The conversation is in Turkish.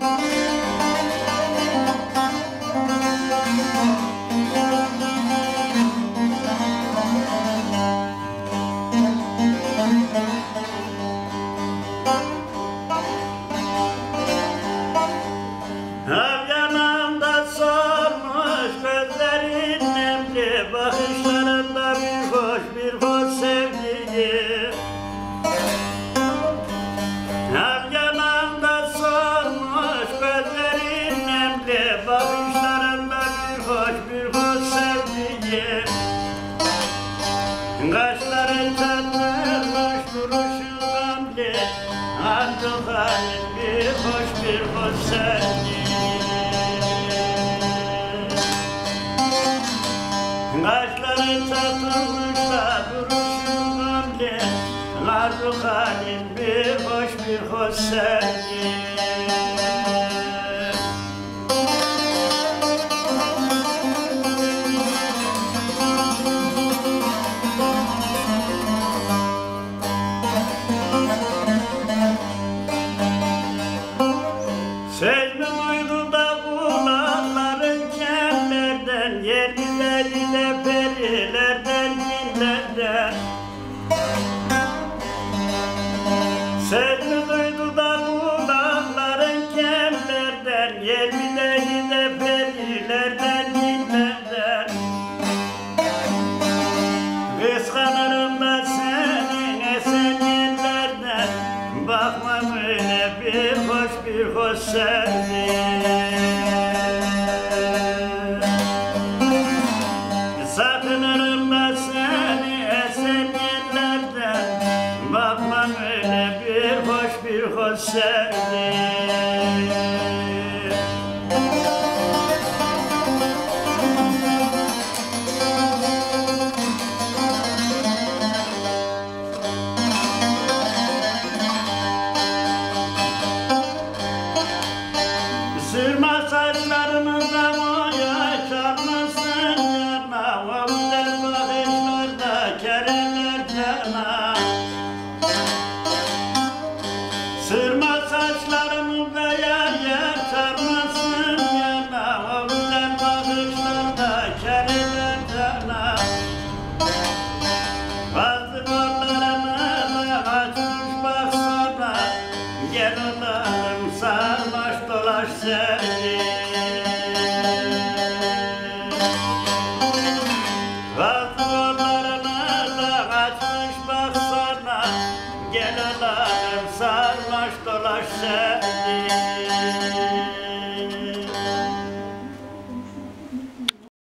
Kaşların çatılmış duruşundan bile ancak halin bir hoş senin. Kaşların çatılmış da duruşundan bile ancak halin bir hoş senin. Söz mü duydu da kulakların kellerden, yerlilerine perilerden, cinlerden. Söz mü duydu da kulakların kellerden, yerlilerine perilerden, cinlerden. Kıskanırım da senin esen yerlerden, bakmam öyle bir hoş senin. Sakınırım da seni esen yerlerden, bakmam öyle bir hoş senin. Sırma saçlarımızda boya çalmasın yana, o güzel bakışlarda kereler cana. Sırma saçlarımızda yer çalmasın yana, o güzel bakışlarda kereler cana. Bazı kollarımı açmış baksana, gel olalım sarmaş dolaş seni.